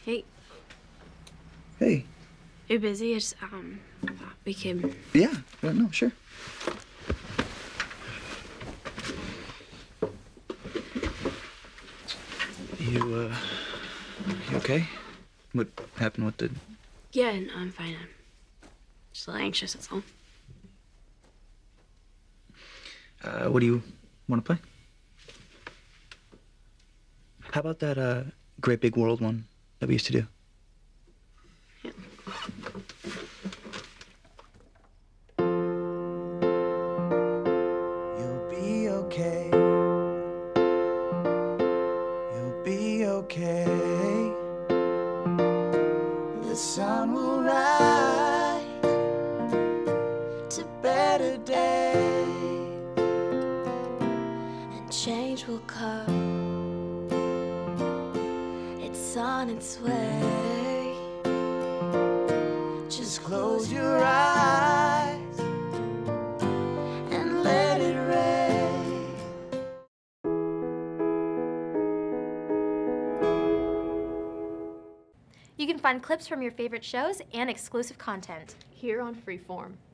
Hey. Hey. You're busy? It's, we can... Yeah, no, sure. You okay? What happened with the... Yeah, no, I'm fine. I'm just a little anxious, that's all. What do you want to play? How about that, Great Big World one that we used to do? Yeah. You'll be okay. You'll be okay. The sun will rise to better days, and change will come. It's on its way. Just close your eyes and let it rain. You can find clips from your favorite shows and exclusive content here on Freeform.